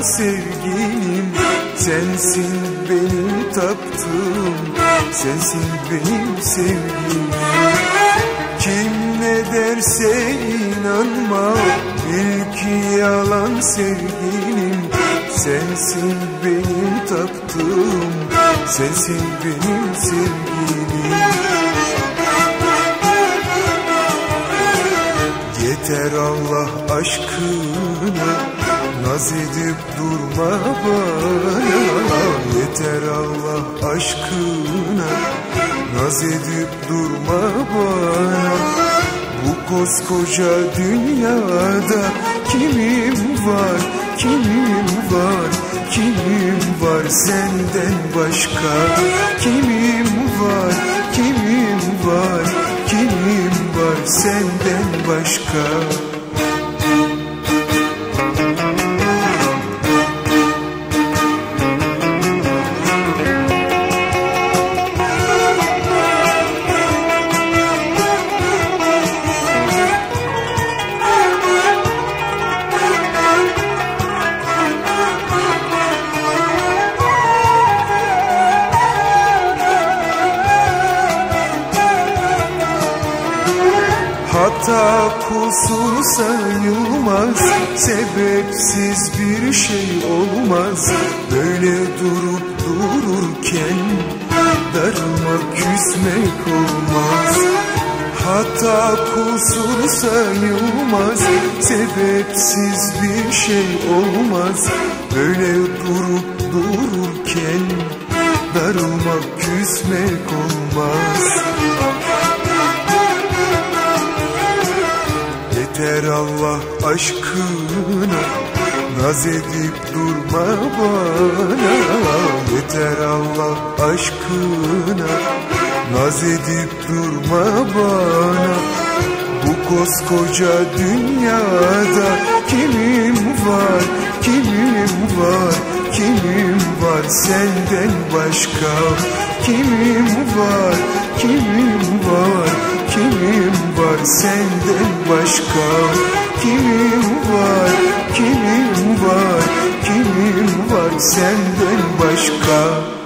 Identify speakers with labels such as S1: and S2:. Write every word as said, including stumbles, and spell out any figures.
S1: sevgilim, sensin benim taptığım, sensin benim sevgilim. Kim ne derse inanma, bil ki yalan sevgilim, sensin benim taptığım, sensin benim sevgilim. Yeter Allah aşkına, naz edip durma bana. Yeter Allah aşkına, naz edip durma bana. Bu koskoca dünyada kimim var, kimim var, kimim var senden başka? Kimim var, kimim var, kimim var senden başka? Hata kusur sayılmaz, sebepsiz bir şey olmaz. Böyle durup dururken darılmak, küsmek olmaz. Hata kusur sayılmaz, sebepsiz bir şey olmaz. Böyle durup dururken darılmak, küsmek olmaz. Yeter Allah aşkına, naz edip durma bana. Yeter Allah aşkına, naz edip durma bana. Bu koskoca dünyada kimim var, kimim var, kimim var senden başka? Kimim var, kimim var, kimim var senden başka? Kimim var, kimim var, kimim var senden başka?